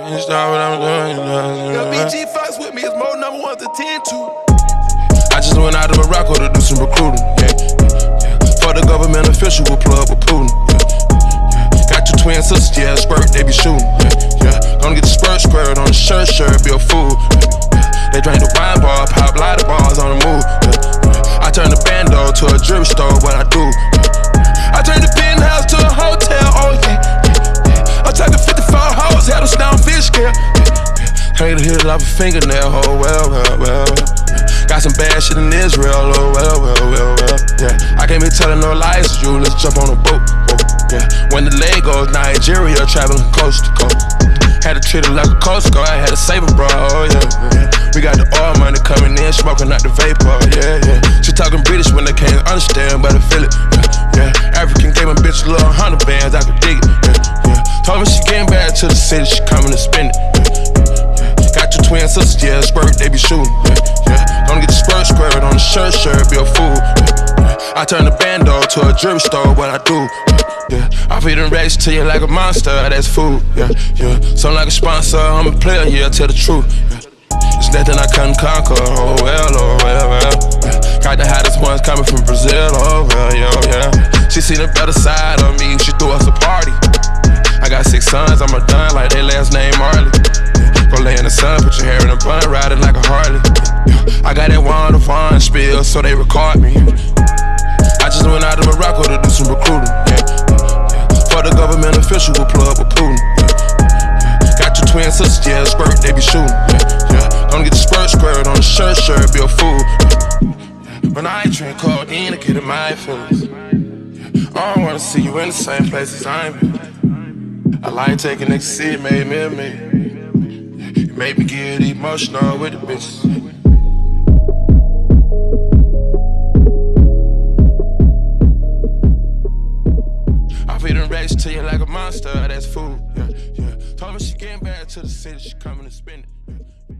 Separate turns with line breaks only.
You stop what I'm doing.
Yo, BG Fox with me is more number 1 to 10 to.
I just went out to Morocco to do some recruiting. For the government official will plug with Putin. Got your twin sisters, yeah, squirt, they be shooting. Gonna get the squirt on the shirt, be a fool. They drink the wine bar, pop lighter bars on the move. I turn the bando to a jewelry store, what I do. I turn the penthouse to a hotel, oh yeah. I'm talking 54 hoes, had them down fish scale. Hate to hit it off a fingernail, oh well. Got some bad shit in Israel, oh well, yeah. I can't be telling no lies to you, let's jump on a boat, yeah. When the leg goes Nigeria, traveling coast to coast. Had to treat it like a Coast Guard, I had to save it, bro, oh yeah. We got the oil money coming in, smoking out the vapor, yeah. She talking British when they can't understand, but I feel it, yeah. African gave my bitch a little 100 bands, I could dig it, yeah. Told me she getting back to the city, she coming to spend it, yeah. Got your twin sisters, yeah, squirt, they be shooting, yeah. Gonna get the squirt on the shirt, be a fool, yeah. I turn the bando to a jewelry store, what I do, yeah. I feed them racks to you like a monster, that's food, yeah. So like a sponsor, I'm a player, yeah, tell the truth, yeah. It's nothing I couldn't conquer, oh well, yeah. Got the hottest ones coming from Brazil, oh well, yeah. She seen the better side of me, she threw us a party. I got 6 sons, I'm a done like they last name Marley. Go lay in the sun, put your hair in a bun, ride it like a Harley. I got that Vaughn spill, so they record me. I just went out to Morocco to do some recruiting, For the government official will plug with Putin, Got your twin sisters, yeah, squirt, they be shooting, Gonna get the squirt on the shirt, be a fool, But I ain't drink codeine to get in my feelings. I don't wanna see you in the same place as I'm in. I like taking ecstasy, it made me a me. It made me get emotional with the bitches. I feed them racks to you like a monster, that's food, yeah. Told me she getting back to the city, she coming to spend it,